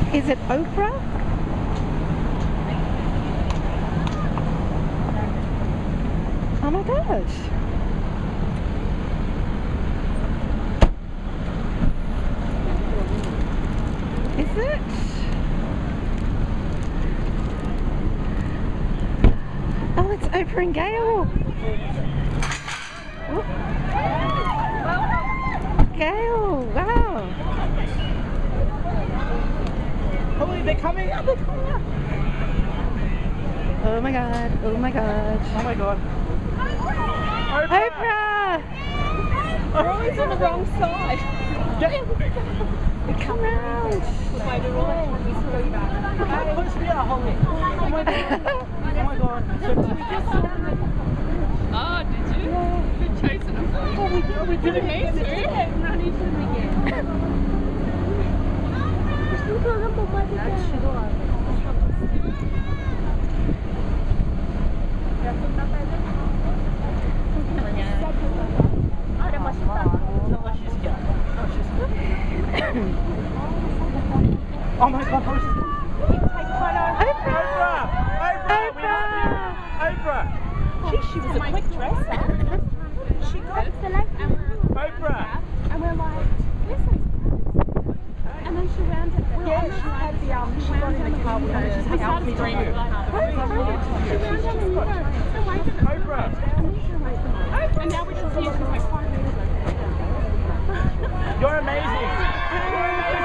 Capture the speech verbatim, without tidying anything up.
Is it Oprah? Oh my gosh. Is it? Oh, it's Oprah and Gail. Oh. Gail, wow. Oh, they're coming up, they're coming up. Oh my god, oh my god. Oh my god. Oprah! Oprah! We're always on the wrong side. Come round. Why do we always go back? Push me out, hold me. Oh my god. Oh my god. Oh, did you? Good chasing them. Oh, we did, we did it. Me too. Run into them again. Oh my god, how is she? Oprah! Oprah! Oprah! Oprah! She, she was a quick dresser. She got the leg and Oprah! and we're like, this is and then she wound it. Yeah, she had the um, she got in the car with her. She started screaming. She wound down the mirror. Oprah! And now we're just here. She's like, You're amazing! You're amazing!